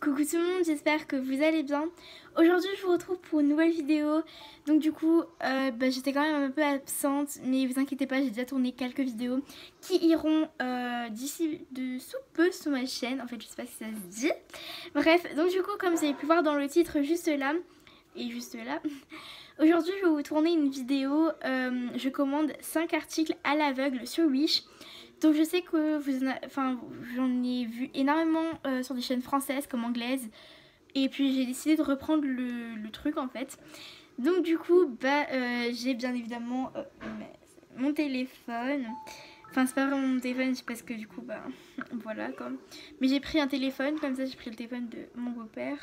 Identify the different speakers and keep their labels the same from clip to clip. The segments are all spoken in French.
Speaker 1: Coucou tout le monde, j'espère que vous allez bien. Aujourd'hui je vous retrouve pour une nouvelle vidéo. Donc du coup j'étais quand même un peu absente, mais vous inquiétez pas, j'ai déjà tourné quelques vidéos qui iront d'ici de sous peu sur ma chaîne. En fait je sais pas si ça se dit. Bref, donc du coup comme vous avez pu voir dans le titre juste là et juste là, aujourd'hui je vais vous tourner une vidéo. Je commande 5 articles à l'aveugle sur Wish. Donc je sais que j'en ai vu énormément sur des chaînes françaises comme anglaises. Et puis j'ai décidé de reprendre le truc en fait. Donc du coup j'ai bien évidemment mon téléphone. Enfin c'est pas vraiment mon téléphone parce que du coup voilà quoi. Mais j'ai pris un téléphone comme ça, j'ai pris le téléphone de mon beau-père.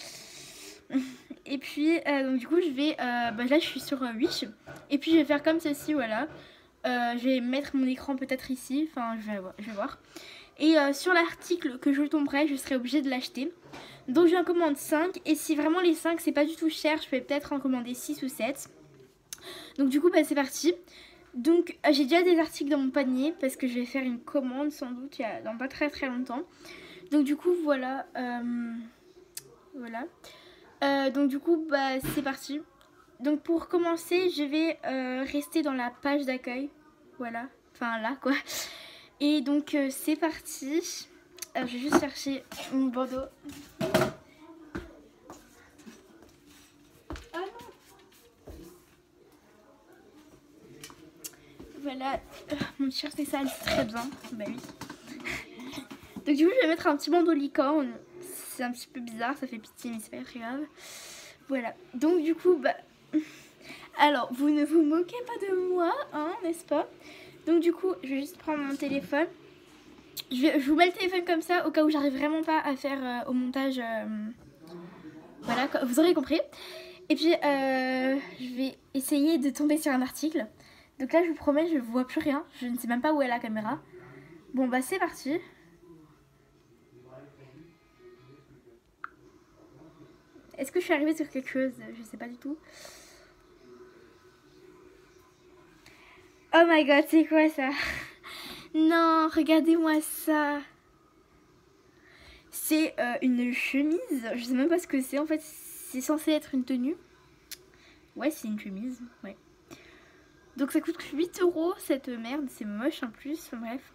Speaker 1: Et puis donc du coup je vais là je suis sur Wish. Et puis je vais faire comme ceci, voilà. Je vais mettre mon écran peut-être ici, enfin je vais voir. Et sur l'article que je tomberai, je serai obligée de l'acheter. Donc j'en commande 5 et si vraiment les 5 c'est pas du tout cher, je vais peut-être en commander 6 ou 7. Donc du coup c'est parti. Donc j'ai déjà des articles dans mon panier parce que je vais faire une commande sans doute dans pas très longtemps. Donc du coup voilà. Donc du coup c'est parti. Donc pour commencer je vais rester dans la page d'accueil. Voilà, enfin là quoi. Et donc c'est parti. Alors je vais juste chercher mon bandeau. Ah non. Voilà, mon t-shirt est sale, c'est très bien. Bah oui. Donc du coup je vais mettre un petit bandeau licorne. C'est un petit peu bizarre, ça fait pitié mais c'est pas très grave. Voilà, donc du coup alors vous ne vous moquez pas de moi, hein, n'est-ce pas? Donc du coup je vais juste prendre mon téléphone. Je vous mets le téléphone comme ça au cas où j'arrive vraiment pas à faire au montage. Voilà, vous aurez compris. Et puis je vais essayer de tomber sur un article. Donc là je vous promets je vois plus rien. Je ne sais même pas où est la caméra. Bon c'est parti. Est-ce que je suis arrivée sur quelque chose? Je sais pas du tout. Oh my god, c'est quoi ça? Non, regardez-moi ça. C'est une chemise. Je sais même pas ce que c'est. En fait, c'est censé être une tenue. Ouais, c'est une chemise. Ouais. Donc ça coûte 8 € cette merde. C'est moche en plus. Enfin, bref.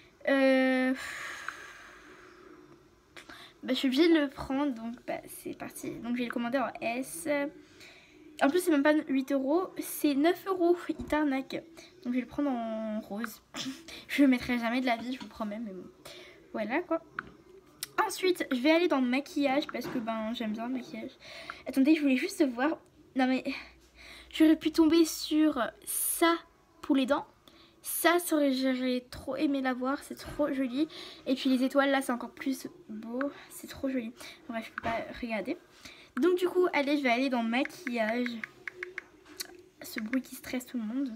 Speaker 1: Je suis obligée de le prendre. Donc c'est parti. Donc je vais le commander en S. En plus, c'est même pas 8 €. C'est 9 €. Il t'arnaque. Donc je vais le prendre en rose. Je le mettrai jamais de la vie, je vous promets. Mais bon. Voilà quoi. Ensuite, je vais aller dans le maquillage parce que j'aime bien le maquillage. Attendez, je voulais juste voir. Non mais j'aurais pu tomber sur ça pour les dents. Ça, j'aurais trop aimé l'avoir, c'est trop joli. Et puis les étoiles là, c'est encore plus beau, c'est trop joli. Bref, je peux pas regarder. Donc du coup, allez, je vais aller dans le maquillage. Ce bruit qui stresse tout le monde.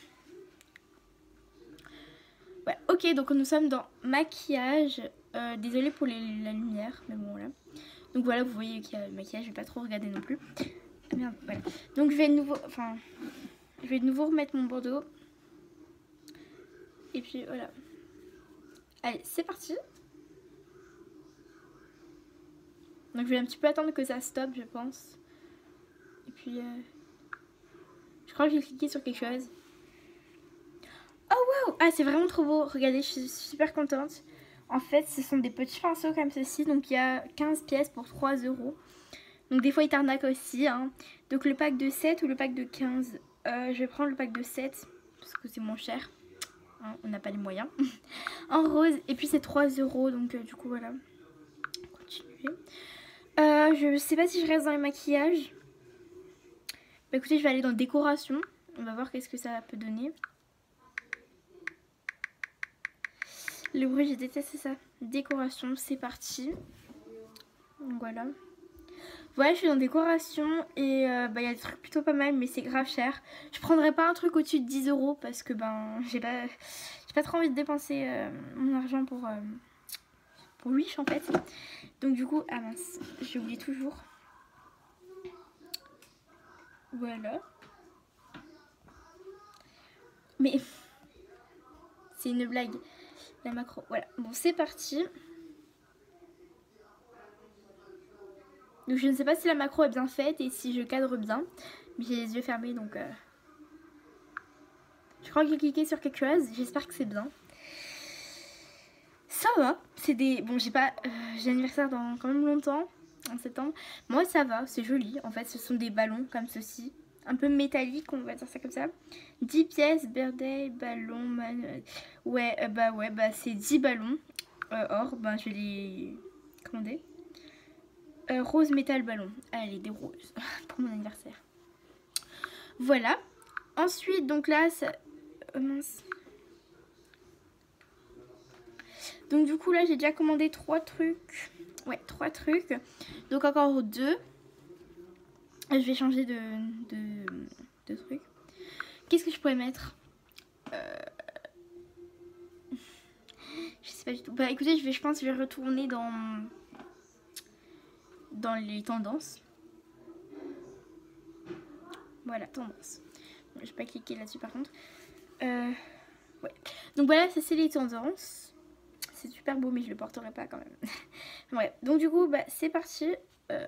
Speaker 1: Ouais, ok, donc nous sommes dans maquillage. Désolée pour la lumière, mais bon voilà. Donc voilà, vous voyez qu'il y a le maquillage, je vais pas trop regarder non plus. Ah merde, voilà. Donc je vais de nouveau remettre mon bandeau. Et puis voilà. Allez, c'est parti. Donc je vais un petit peu attendre que ça stoppe, je pense. Et puis je crois que j'ai cliqué sur quelque chose. Oh wow! Ah, c'est vraiment trop beau. Regardez, je suis super contente. En fait, ce sont des petits pinceaux comme ceci. Donc, il y a 15 pièces pour 3 €. Donc, des fois, ils t'arnaquent aussi. Hein. Donc, le pack de 7 ou le pack de 15. Je vais prendre le pack de 7 parce que c'est moins cher. Hein, on n'a pas les moyens. En rose. Et puis, c'est 3 €. Donc, du coup, voilà. Continuer. Je sais pas si je reste dans les maquillages. Écoutez, je vais aller dans décoration. On va voir qu'est-ce que ça peut donner. Le bruit, j'ai détesté ça. Décoration, c'est parti. Donc voilà. Voilà, je suis dans décoration et y a des trucs plutôt pas mal, mais c'est grave cher. Je prendrais pas un truc au-dessus de 10 € parce que j'ai pas trop envie de dépenser mon argent pour Wish en fait. Donc du coup, ah mince, j'oublie toujours. Voilà. Mais c'est une blague. La macro, voilà. Bon, c'est parti. Donc je ne sais pas si la macro est bien faite et si je cadre bien. Mais j'ai les yeux fermés donc... Je crois que j'ai cliqué sur quelque chose, j'espère que c'est bien. Ça va, c'est des... Bon, j'ai pas... j'ai l'anniversaire dans quand même longtemps, en septembre. Moi, ça va, c'est joli. En fait, ce sont des ballons comme ceci. Un peu métalliques, on va dire ça comme ça. 10 pièces, birthday, ballon... Ouais, bah c'est 10 ballons. Or, bah je vais les commander. Rose métal ballon. Allez, des roses pour mon anniversaire. Voilà. Ensuite, donc là, ça... mince. Donc du coup là j'ai déjà commandé 3 trucs. Ouais, 3 trucs. Donc encore 2. Je vais changer de truc. Qu'est-ce que je pourrais mettre je sais pas du tout. Bah écoutez, je pense que je vais retourner dans les tendances. Voilà, tendance. Je vais pas cliquer là-dessus par contre. Ouais. Donc voilà, ça c'est les tendances. C'est super beau mais je le porterai pas quand même. Ouais, donc du coup bah c'est parti. Ouais.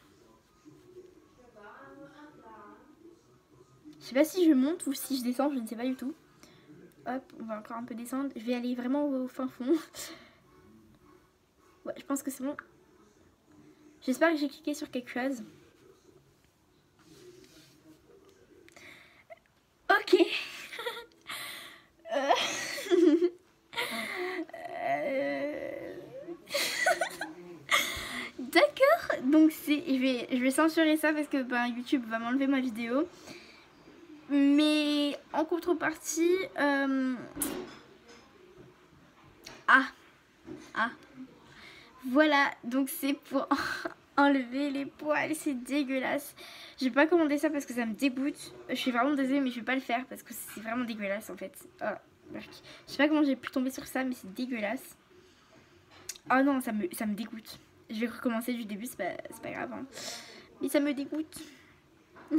Speaker 1: Je sais pas si je monte ou si je descends, je ne sais pas du tout. Hop, on va encore un peu descendre. Je vais aller vraiment au fin fond. Ouais, je pense que c'est bon. J'espère que j'ai cliqué sur quelque chose. Ok. D'accord. Donc je vais censurer ça parce que ben, YouTube va m'enlever ma vidéo. Mais en contrepartie... Voilà, donc c'est pour enlever les poils, c'est dégueulasse. Je vais pas commander ça parce que ça me dégoûte. Je suis vraiment désolée mais je vais pas le faire parce que c'est vraiment dégueulasse en fait. Oh, je sais pas comment j'ai pu tomber sur ça mais c'est dégueulasse. Oh non, ça me dégoûte. Je vais recommencer du début, c'est pas grave. Hein. Mais ça me dégoûte. Oh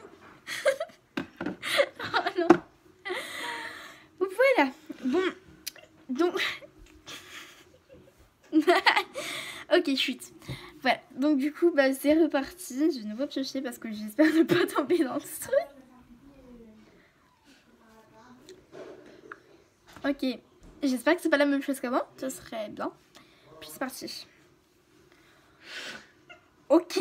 Speaker 1: non. Voilà. Bon. Donc... ok, chute. Voilà, donc du coup, bah, c'est reparti. Je vais de nouveau piocher parce que j'espère ne pas tomber dans ce truc. Ok, j'espère que c'est pas la même chose qu'avant. Ce serait bien. Puis c'est parti. Ok.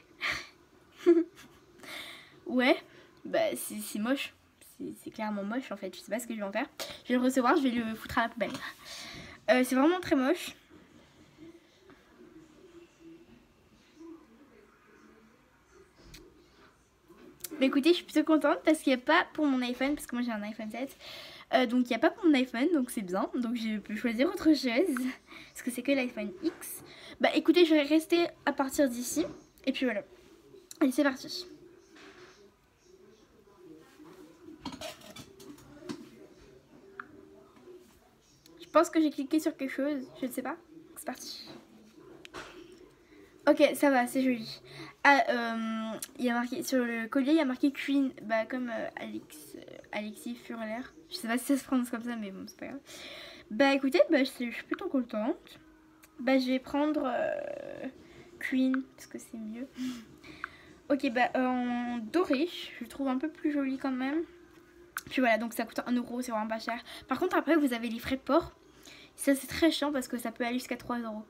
Speaker 1: Ouais, bah c'est moche. C'est clairement moche en fait. Je sais pas ce que je vais en faire. Je vais le recevoir, je vais le foutre à la poubelle. C'est vraiment très moche. Mais écoutez, je suis plutôt contente parce qu'il n'y a pas pour mon iPhone, parce que moi j'ai un iPhone 7. Donc il n'y a pas pour mon iPhone, donc c'est bien. Donc je peux choisir autre chose. Parce que c'est que l'iPhone X. Bah écoutez, je vais rester à partir d'ici. Et puis voilà. Allez, c'est parti. Je pense que j'ai cliqué sur quelque chose. Je ne sais pas. C'est parti. Ok, ça va, c'est joli. Ah, il y a marqué sur le collier, il y a marqué Queen, bah comme Alexis Furler. Je sais pas si ça se prononce comme ça, mais bon, c'est pas grave. Bah écoutez, bah, je suis plutôt contente. Bah je vais prendre Queen parce que c'est mieux. Ok, bah en doré, je le trouve un peu plus joli quand même. Puis voilà, donc ça coûte 1 €, c'est vraiment pas cher. Par contre, après, vous avez les frais de port. Ça, c'est très chiant parce que ça peut aller jusqu'à 3 €.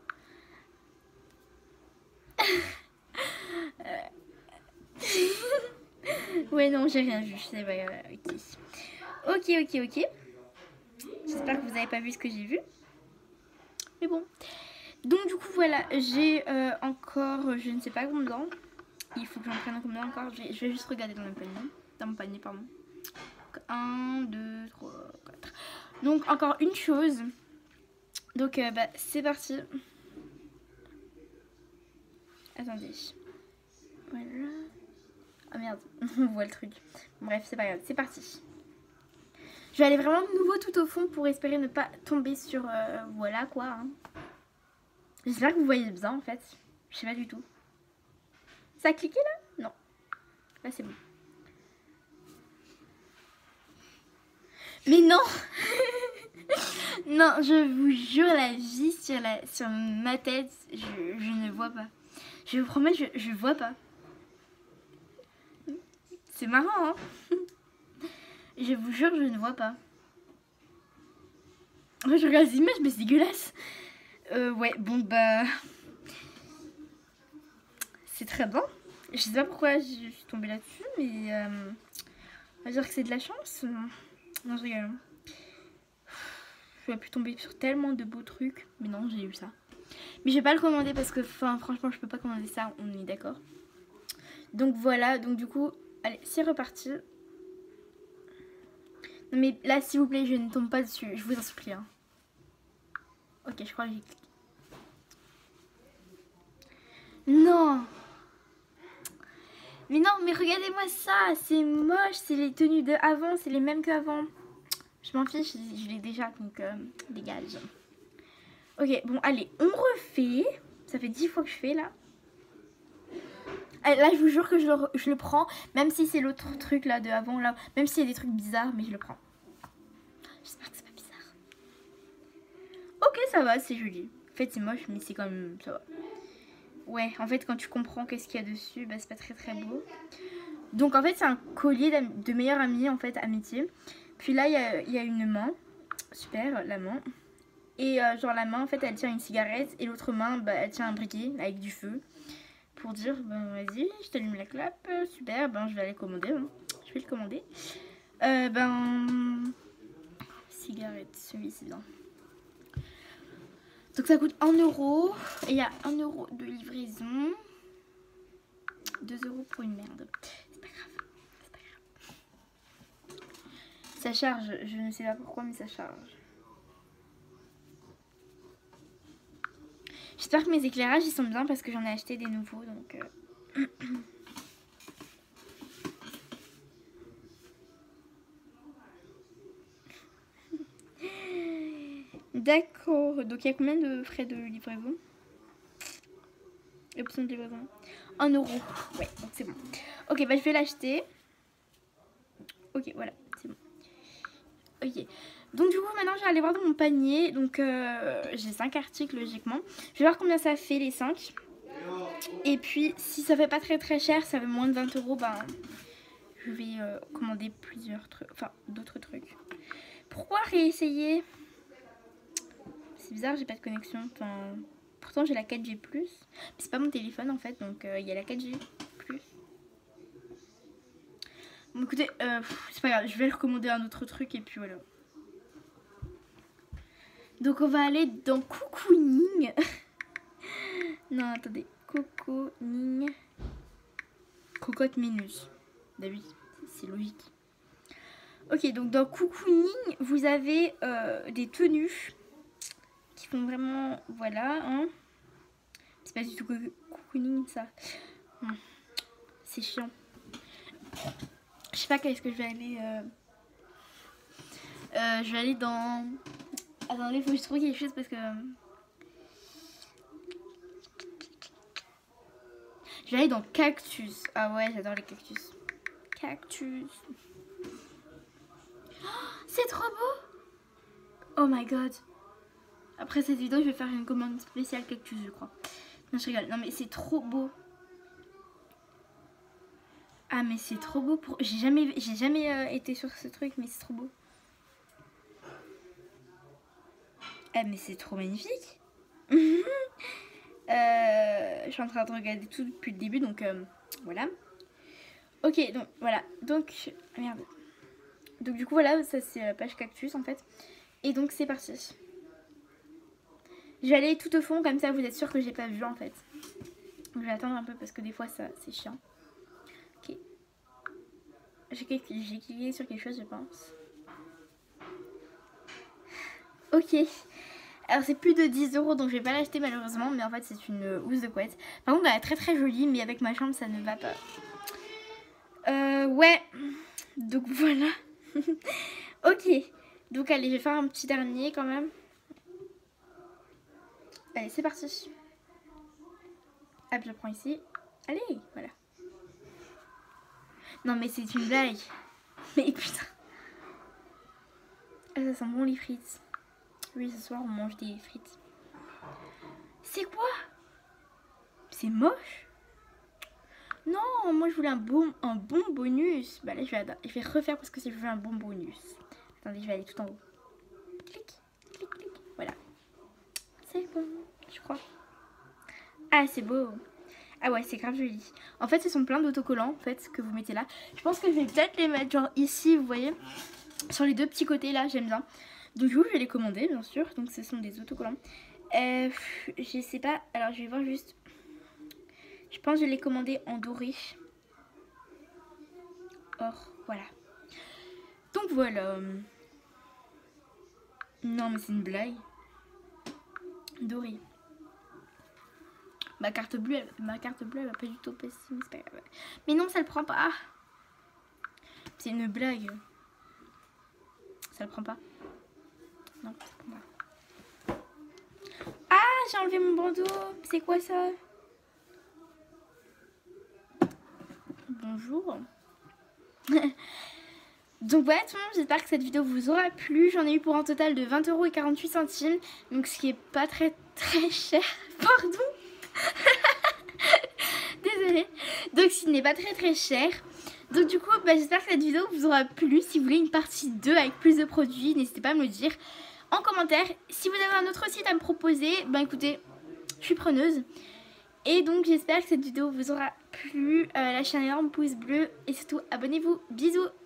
Speaker 1: Ouais, non, j'ai rien vu. C'est pas grave. Ok. J'espère que vous n'avez pas vu ce que j'ai vu. Mais bon. Donc, du coup, voilà. J'ai encore, je ne sais pas combien. Il faut que j'en prenne combien encore. Je vais juste regarder dans mon panier. Dans mon panier, pardon. 1, 2, 3, 4. Donc, encore une chose. Donc, bah, c'est parti. Attendez. Voilà. Ah merde, on voit le truc. Bref, c'est pas grave, c'est parti. Je vais aller vraiment de nouveau tout au fond pour espérer ne pas tomber sur... voilà quoi. Hein. J'espère que vous voyez bien en fait. Je sais pas du tout. Ça a cliqué là? Non. Là c'est bon. Mais non. Non, je vous jure la vie sur ma tête, je ne vois pas. Je vous promets, je vois pas. C'est marrant, hein. Je vous jure, je ne vois pas. En fait, je regarde les images, mais c'est dégueulasse. Ouais, bon, bah... C'est très bien. Je sais pas pourquoi je suis tombée là-dessus, mais... On va dire que c'est de la chance. Non, je rigole. Je vais plus tomber sur tellement de beaux trucs. Mais non, j'ai eu ça. Mais je vais pas le commander parce que, franchement, je peux pas commander ça. On est d'accord. Donc voilà, donc du coup, allez, c'est reparti. Non mais là, s'il vous plaît, je ne tombe pas dessus. Je vous en supplie. Hein. Ok, je crois que j'ai cliqué. Non. Mais non, mais regardez-moi ça. C'est moche. C'est les tenues de avant. C'est les mêmes qu'avant. Je m'en fiche, je l'ai déjà, donc dégage. Ok, bon, allez, on refait. Ça fait 10 fois que je fais, là. Là, je vous jure que je le prends, même si c'est l'autre truc, là, de avant, là. Même s'il y a des trucs bizarres, mais je le prends. J'espère que c'est pas bizarre. Ok, ça va, c'est joli. En fait, c'est moche, mais c'est quand même... ça va. Ouais, en fait, quand tu comprends qu'est-ce qu'il y a dessus, bah, c'est pas très très beau. Donc, en fait, c'est un collier de meilleure amie, en fait, amitié. Puis là, il y a une main. Super, la main. Et genre la main en fait elle tient une cigarette et l'autre main bah, elle tient un briquet avec du feu. Pour dire ben vas-y je t'allume la clope, super, ben je vais aller commander. Hein. Je vais le commander. Cigarette, celui-ci là. Donc ça coûte 1 euro. Et il y a 1 euro de livraison. 2 euros pour une merde. C'est pas grave. C'est pas grave. Ça charge, je ne sais pas pourquoi mais ça charge. J'espère que mes éclairages ils sont bien parce que j'en ai acheté des nouveaux donc D'accord, donc il y a combien de frais de livraison? Option de livraison 1 euro, ouais donc c'est bon. Ok bah je vais l'acheter. Ok voilà c'est bon. Ok donc du coup maintenant je vais aller voir dans mon panier. Donc j'ai 5 articles logiquement. Je vais voir combien ça fait les 5. Et puis si ça fait pas très très cher, ça fait moins de 20 euros, ben je vais commander plusieurs trucs, enfin d'autres trucs. Pourquoi réessayer? C'est bizarre, j'ai pas de connexion. Enfin, pourtant j'ai la 4G+. Mais c'est pas mon téléphone en fait, donc il y a la 4G+. Bon écoutez, c'est pas grave, je vais recommander un autre truc et puis voilà. Donc on va aller dans Cocooning. Non attendez, Cocooning. Cocotte Minus. D'habitude, c'est logique. Ok, donc dans Cocooning, vous avez des tenues qui font vraiment, voilà, hein. C'est pas du tout Cocooning ça. C'est chiant. Je sais pas qu'est-ce que je vais aller. Je vais aller dans. Attendez, faut que je trouve quelque chose parce que. Je vais aller dans Cactus. Ah ouais, j'adore les cactus. Cactus. Oh, c'est trop beau! Oh my god. Après cette vidéo, je vais faire une commande spéciale cactus, je crois. Non, je rigole. Non, mais c'est trop beau. Ah, mais c'est trop beau. J'ai jamais été sur ce truc, mais c'est trop beau. Ah, mais c'est trop magnifique. Je suis en train de regarder tout depuis le début, donc voilà. Ok, donc voilà. Donc, merde. Donc du coup, voilà, ça c'est la page cactus en fait. Et donc c'est parti. Je vais aller tout au fond, comme ça vous êtes sûr que j'ai pas vu en fait. Donc, je vais attendre un peu parce que des fois ça c'est chiant. Ok. J'ai cliqué sur quelque chose, je pense. Ok. Alors c'est plus de 10 euros, donc je vais pas l'acheter malheureusement, mais en fait c'est une housse de couette. Par contre elle est très très jolie, mais avec ma chambre ça ne va pas. Ouais. Donc voilà. Ok. Donc allez, je vais faire un petit dernier quand même. Allez, c'est parti. Hop, je prends ici. Allez, voilà. Non mais c'est une blague. Mais putain. Ah, ça sent bon les frites. Oui, ce soir on mange des frites. C'est quoi? c'est moche. Non, moi je voulais un bon bonus. Bah là je vais refaire parce que je veux un bon bonus. Attendez, je vais aller tout en haut. Clic, clic, clic. Voilà. C'est bon, je crois. Ah, c'est beau. Ah ouais, c'est grave joli. En fait, ce sont plein d'autocollants en fait que vous mettez là. Je pense que je vais peut-être les mettre genre ici, vous voyez, sur les deux petits côtés là, j'aime bien. Donc du coup, je vais les commander bien sûr. Donc ce sont des autocollants. Je sais pas. Alors je vais voir juste. Je pense que je vais les commander en doré. Or, voilà. Donc voilà. Non mais c'est une blague. Doré. Ma carte bleue, elle va pas du tout passer. Mais non, ça le prend pas. C'est une blague. Ça le prend pas. Non, ça le prend pas. Ah, j'ai enlevé mon bandeau. C'est quoi ça? Bonjour. Donc voilà tout le monde, j'espère que cette vidéo vous aura plu. J'en ai eu pour un total de 20,48 €. Donc ce qui est pas très cher. Pardon. Désolée. Donc ce n'est pas très cher. Donc du coup j'espère que cette vidéo vous aura plu. Si vous voulez une partie 2 avec plus de produits, n'hésitez pas à me le dire en commentaire. Si vous avez un autre site à me proposer, écoutez, je suis preneuse. Et donc j'espère que cette vidéo vous aura plu. Lâchez un énorme pouce bleu et surtout abonnez-vous. Bisous.